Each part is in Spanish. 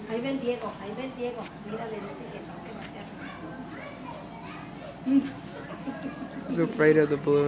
Ahí ven Diego, ahí ven Diego. Mira, le dice que no se He's afraid of the blue.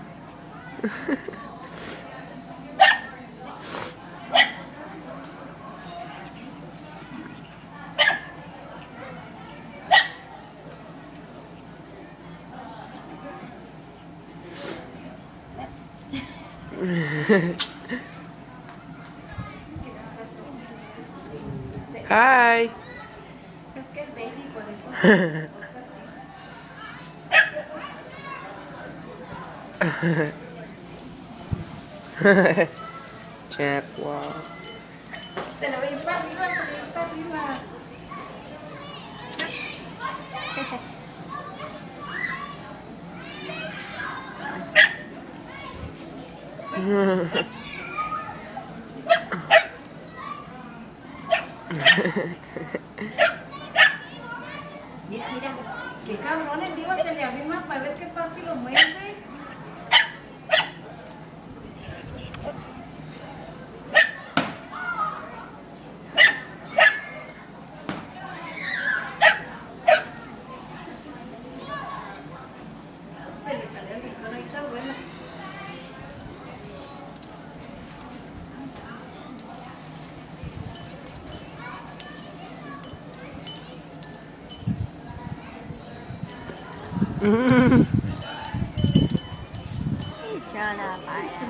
Hi. Es que el baby por eso. Jaguar. Se lo voy para arriba, se lo voy para arriba. Mira, mira, qué cabrón, el Diego se le arrima para ver qué pasa y lo muerde. Se le salió el rincón, ahí está bueno. Cho là phải